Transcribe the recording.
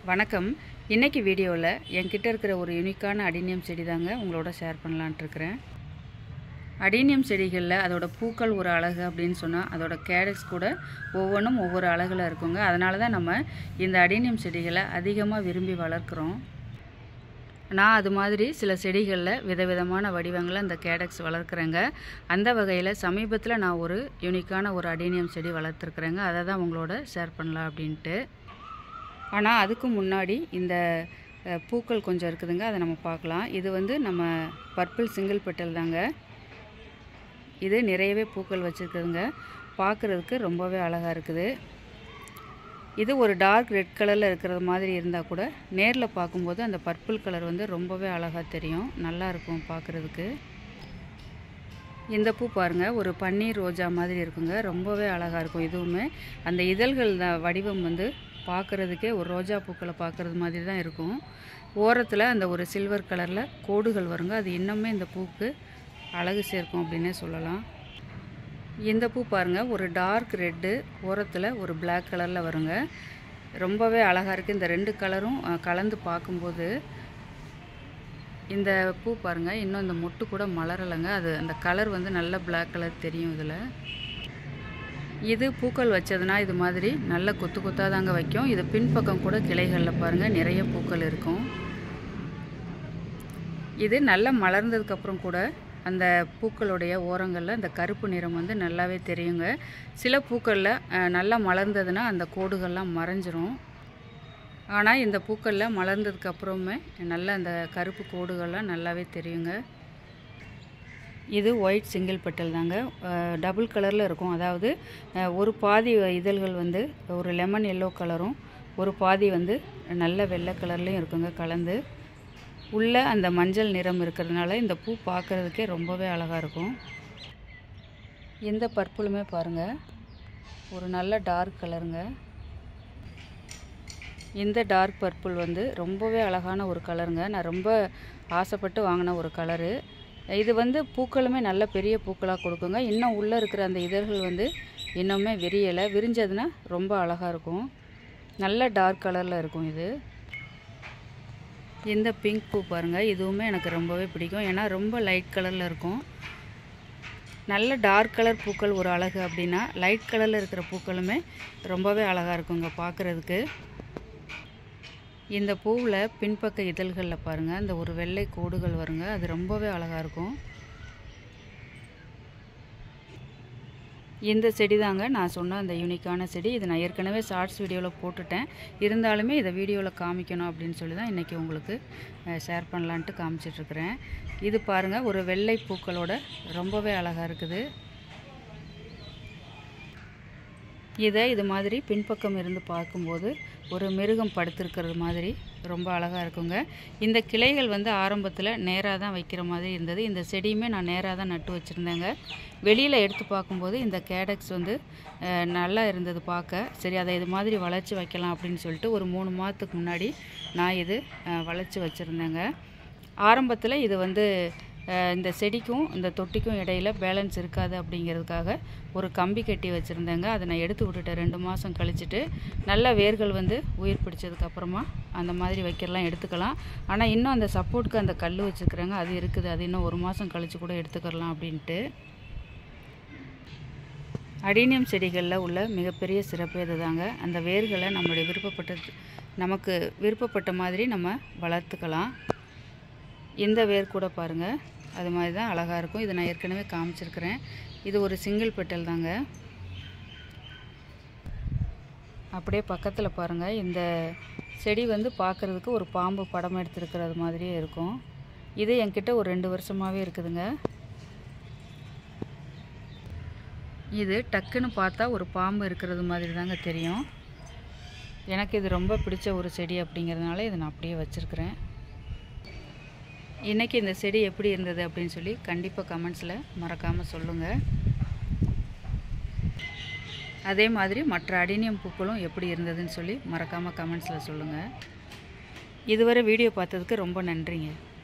வணக்கம். இன்னைக்கு வீடியோவில் என்கிட்ட இருக்கிற ஒரு யூனிக்கான அடினியம் செடி தாங்க உங்களோட ஷேர் பண்ணலான்ட்டு இருக்கிறேன். அடினியம் செடிகளில் அதோட பூக்கள் ஒரு அழகு அப்படின்னு சொன்னால் அதோட கேடக்ஸ் கூட ஒவ்வொன்றும் ஒவ்வொரு அழகில் இருக்குங்க. அதனால தான் நம்ம இந்த அடினியம் செடிகளை அதிகமாக விரும்பி வளர்க்குறோம். நான் அது மாதிரி சில செடிகளில் விதவிதமான வடிவங்களில் இந்த கேடக்ஸ் வளர்க்குறேங்க. அந்த வகையில் சமீபத்தில் நான் ஒரு யூனிக்கான ஒரு அடினியம் செடி வளர்த்துருக்குறேங்க. அதை தான் உங்களோட ஷேர் பண்ணலாம் அப்படின்ட்டு. ஆனால் அதுக்கு முன்னாடி இந்த பூக்கள் கொஞ்சம் இருக்குதுங்க, அதை நம்ம பார்க்கலாம். இது வந்து நம்ம பர்பிள் சிங்கிள் பெட்டல் தாங்க. இது நிறையவே பூக்கள் வச்சுருக்குதுங்க. பார்க்குறதுக்கு ரொம்பவே அழகாக இருக்குது. இது ஒரு டார்க் ரெட் கலரில் இருக்கிறது மாதிரி இருந்தால் கூட நேரில் பார்க்கும்போது அந்த பர்பிள் கலர் வந்து ரொம்பவே அழகாக தெரியும், நல்லா இருக்கும் பார்க்குறதுக்கு. இந்த பூ பாருங்கள், ஒரு பன்னீர் ரோஜா மாதிரி இருக்குங்க, ரொம்பவே அழகாக இருக்கும். இதுவுமே அந்த இதழ்கள் வடிவம் வந்து பார்க்குறதுக்கே ஒரு ரோஜா பூக்களை பார்க்குறது மாதிரி தான் இருக்கும். ஓரத்தில் அந்த ஒரு சில்வர் கலரில் கோடுகள் வருங்க, அது இன்னுமே இந்த பூக்கு அழகு சேர்க்கும் அப்படின்னே சொல்லலாம். இந்த பூ பாருங்கள், ஒரு டார்க் ரெட்டு ஓரத்தில் ஒரு பிளாக் கலரில் வருங்க, ரொம்பவே அழகாக இருக்குது. இந்த ரெண்டு கலரும் கலந்து பார்க்கும்போது இந்த பூ பாருங்கள், இன்னும் இந்த மொட்டு கூட மலரலைங்க, அது அந்த கலர் வந்து நல்ல பிளாக் கலர் தெரியும். இதில் இது பூக்கள் வச்சதுன்னா இது மாதிரி நல்ல கொத்து கொத்தாக தாங்க வைக்கும். இது பின்பக்கம் கூட கிளைகளில் பாருங்கள் நிறைய பூக்கள் இருக்கும். இது நல்லா மலர்ந்ததுக்கப்புறம் கூட அந்த பூக்களுடைய ஓரங்களில் அந்த கருப்பு நிறம் வந்து நல்லாவே தெரியுங்க. சில பூக்களில் நல்லா மலர்ந்ததுன்னா அந்த கோடுகள்லாம் மறைஞ்சிரும். ஆனால் இந்த பூக்களில் மலர்ந்ததுக்கப்புறமே நல்லா அந்த கருப்பு கோடுகள்லாம் நல்லாவே தெரியுங்க. இது ஒயிட் சிங்கிள் பெட்டல் தாங்க, டபுள் கலரில் இருக்கும். அதாவது ஒரு பாதி இதழ்கள் வந்து ஒரு லெமன் எல்லோ கலரும், ஒரு பாதி வந்து நல்ல வெள்ளை கலர்லேயும் இருக்குங்க கலந்து. உள்ளே அந்த மஞ்சள் நிறம் இருக்கிறதுனால இந்த பூ பார்க்குறதுக்கே ரொம்பவே அழகாக இருக்கும். இந்த பர்பிளுமே பாருங்கள், ஒரு நல்ல டார்க் கலருங்க. இந்த டார்க் பர்பிள் வந்து ரொம்பவே அழகான ஒரு கலருங்க. நான் ரொம்ப ஆசைப்பட்டு வாங்கின ஒரு கலரு. இது வந்து பூக்களுமே நல்ல பெரிய பூக்களாக கொடுக்குங்க. இன்னும் உள்ளே இருக்கிற அந்த இதழ்கள் வந்து இன்னுமே விரியலை, விரிஞ்சதுன்னா ரொம்ப அழகாக இருக்கும். நல்ல டார்க் கலரில் இருக்கும் இது. இந்த பிங்க் பூ பாருங்கள், இதுவுமே எனக்கு ரொம்பவே பிடிக்கும். ஏன்னா ரொம்ப லைட் கலரில் இருக்கும். நல்ல டார்க் கலர் பூக்கள் ஒரு அழகு அப்படின்னா லைட் கலரில் இருக்கிற பூக்களுமே ரொம்பவே அழகாக இருக்குங்க பார்க்குறதுக்கு. இந்த பூவில் பின்பக்க இதழ்களில் பாருங்கள் அந்த ஒரு வெள்ளை கோடுகள் வருங்க, அது ரொம்பவே அழகாக இருக்கும். இந்த செடி தாங்க நான் சொன்ன அந்த யூனிக்கான செடி. இது நான் ஏற்கனவே ஷார்ட்ஸ் வீடியோவில் போட்டுட்டேன், இருந்தாலுமே இதை வீடியோவில் காமிக்கணும் அப்படின்னு சொல்லி தான் இன்றைக்கி உங்களுக்கு ஷேர் பண்ணலான்ட்டு காமிச்சிட்ருக்கிறேன். இது பாருங்கள், ஒரு வெள்ளை பூக்களோட ரொம்பவே அழகாக இருக்குது. இது மாதிரி பின்பக்கம் இருந்து பார்க்கும்போது ஒரு மிருகம் படுத்திருக்கிறது மாதிரி ரொம்ப அழகாக இருக்குங்க. இந்த கிளைகள் வந்து ஆரம்பத்தில் நேராக தான் வைக்கிற மாதிரி இருந்தது. இந்த செடியுமே நான் நேராக தான் நட்டு வச்சுருந்தேங்க. வெளியில் எடுத்து பார்க்கும்போது இந்த கேடக்ஸ் வந்து நல்லா இருந்தது பார்க்க. சரி, அதை இது மாதிரி வளைச்சி வைக்கலாம் அப்படின்னு சொல்லிட்டு ஒரு 3 மாதத்துக்கு முன்னாடி நான் இது வளைச்சி வச்சுருந்தேங்க. ஆரம்பத்தில் இது வந்து இந்த செடிக்கும் இந்த தொட்டிக்கும் இடையில் பேலன்ஸ் இருக்காது அப்படிங்கிறதுக்காக ஒரு கம்பி கட்டி வச்சுருந்தேங்க. அதை நான் எடுத்து விட்டுட்டேன். 2 மாதம் கழிச்சிட்டு நல்லா வேர்கள் வந்து உயிர் பிடிச்சதுக்கப்புறமா அந்த மாதிரி வைக்கலாம், எடுத்துக்கலாம். ஆனால் இன்னும் அந்த சப்போர்ட்டுக்கு அந்த கல் வச்சுருக்குறேங்க, அது இருக்குது. அது இன்னும் 1 மாதம் கழித்து கூட எடுத்துக்கலாம் அப்படின்ட்டு. அடினியம் செடிகளில் உள்ள மிகப்பெரிய சிறப்பு இது தாங்க. அந்த வேர்களை நம்மளுடைய நமக்கு விருப்பப்பட்ட மாதிரி நம்ம வளர்த்துக்கலாம். இந்த வேர் கூட பாருங்கள், அது மாதிரி தான் அழகாக இருக்கும். இதை நான் ஏற்கனவே காமிச்சிருக்கிறேன். இது ஒரு சிங்கிள் பெட்டல் தாங்க. அப்படியே பக்கத்தில் பாருங்கள், இந்த செடி வந்து பார்க்குறதுக்கு ஒரு பாம்பு படம் எடுத்துருக்கிறது மாதிரியே இருக்கும். இது என்கிட்ட ஒரு 2 வருஷமாகவே இருக்குதுங்க. இது டக்குன்னு பார்த்தா ஒரு பாம்பு இருக்கிறது மாதிரி தாங்க தெரியும். எனக்கு இது ரொம்ப பிடிச்ச ஒரு செடி அப்படிங்கிறதுனால இதை நான் அப்படியே வச்சுருக்கிறேன். இன்றைக்கி இந்த செடி எப்படி இருந்தது அப்படின்னு சொல்லி கண்டிப்பாக கமெண்ட்ஸில் மறக்காமல் சொல்லுங்கள். அதே மாதிரி மற்ற அடினியம் பூக்களும் எப்படி இருந்ததுன்னு சொல்லி மறக்காமல் கமெண்ட்ஸில் சொல்லுங்கள். இதுவரை வீடியோ பார்த்ததுக்கு ரொம்ப நன்றிங்க.